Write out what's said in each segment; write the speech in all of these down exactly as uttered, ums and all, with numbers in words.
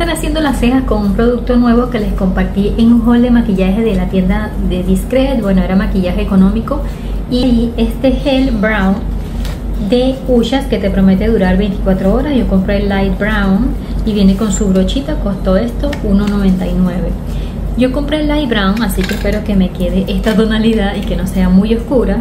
estar haciendo las cejas con un producto nuevo que les compartí en un haul de maquillaje de la tienda de Discret. Bueno, era maquillaje económico. Y este gel brown de Ushas que te promete durar veinticuatro horas. Yo compré el light brown y viene con su brochita. Costó esto uno noventa y nueve. Yo compré el light brown, así que espero que me quede esta tonalidad y que no sea muy oscura.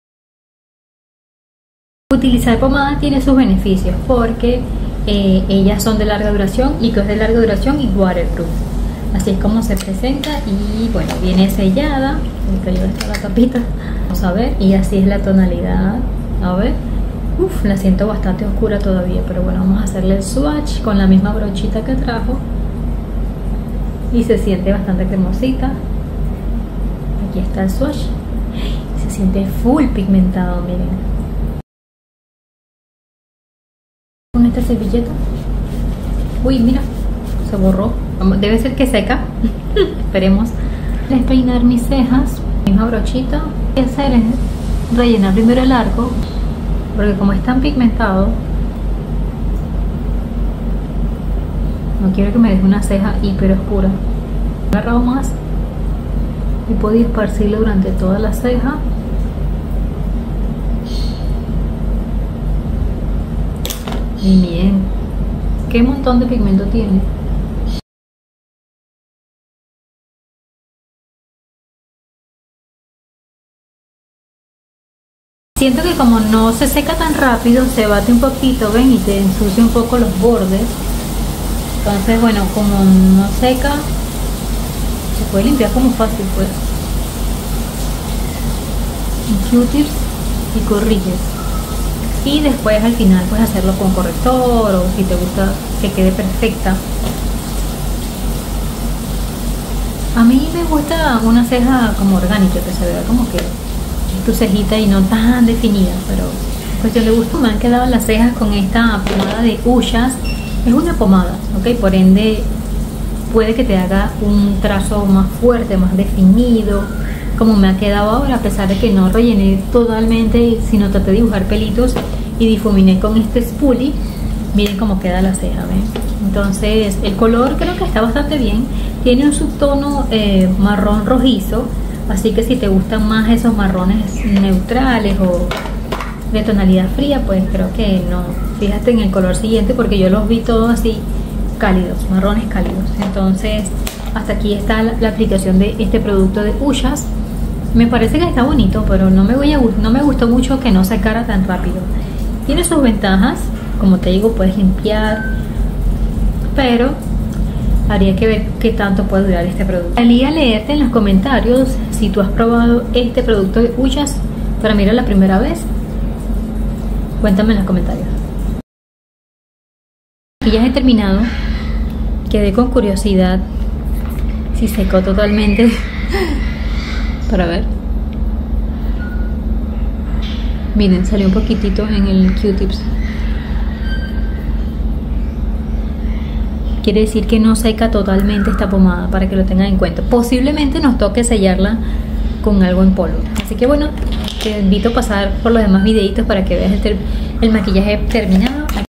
Utilizar pomada tiene sus beneficios porque eh, ellas son de larga duración, y que es de larga duración y waterproof. Así es como se presenta, y bueno, viene sellada. Me cayó esta la tapita. Vamos a ver, y así es la tonalidad. A ver, uff, la siento bastante oscura todavía, pero bueno, vamos a hacerle el swatch con la misma brochita que trajo. Y se siente bastante cremosita. Aquí está el swatch. Se siente full pigmentado, miren. Con esta servilleta. Uy, mira, se borró. Debe ser que seca. Esperemos. Despeinar mis cejas. Misma brochita. Lo que voy a hacer es rellenar primero el arco, porque como es tan pigmentado, no quiero que me deje una ceja hiper oscura. He agarrado más y puedo esparcirlo durante toda la ceja. Y bien, qué montón de pigmento tiene. Siento que como no se seca tan rápido, se bate un poquito, ven, y te ensucia un poco los bordes. Entonces, bueno, como no seca, se puede limpiar como fácil, pues. Q-tips y corriges. Y después al final puedes hacerlo con corrector, o si te gusta que quede perfecta. A mí me gusta una ceja como orgánica, que se vea como que tu cejita y no tan definida, pero en cuestión de gusto. Me han quedado las cejas con esta pomada de Ushas. Es una pomada, ok, por ende puede que te haga un trazo más fuerte, más definido, como me ha quedado ahora, a pesar de que no rellené totalmente, sino traté de dibujar pelitos y difuminé con este spoolie. Miren cómo queda la ceja, ¿ven? Entonces el color creo que está bastante bien. Tiene un subtono eh, marrón rojizo, así que si te gustan más esos marrones neutrales o de tonalidad fría, pues creo que no. Fíjate en el color siguiente, porque yo los vi todos así cálidos, marrones cálidos. Entonces hasta aquí está la, la aplicación de este producto de Ushas. Me parece que está bonito, pero no me, voy a, no me gustó mucho que no secara tan rápido. Tiene sus ventajas, como te digo, puedes limpiar, pero habría que ver qué tanto puede durar este producto. Salí a leerte en los comentarios si tú has probado este producto de Ushas para mirar la primera vez. Cuéntame en los comentarios. Y ya he terminado. Quedé con curiosidad si secó totalmente. Para ver. Miren, salió un poquitito en el Q-tips. Quiere decir que no seca totalmente esta pomada, para que lo tengan en cuenta. Posiblemente nos toque sellarla con algo en polvo. Así que bueno, te invito a pasar por los demás videitos para que veas el, el maquillaje terminado.